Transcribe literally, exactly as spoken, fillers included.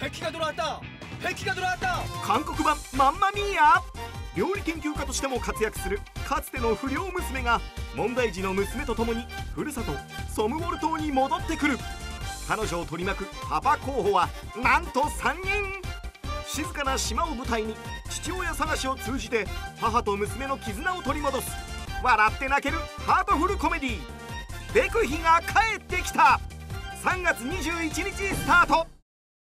壁が들어왔다壁が들어왔다。 韓国版マンマミーヤ。料理研究家としても活躍するかつての不良娘が問題児の娘と共にふるさとソムウォル島に戻ってくる。彼女を取り巻くパパ候補はなんとさんにん。静かな島を舞台に父親探しを通じて母と娘の絆を取り戻す笑って泣けるハートフルコメディー「ベクヒが帰ってきた」さんがつにじゅういちにちスタート。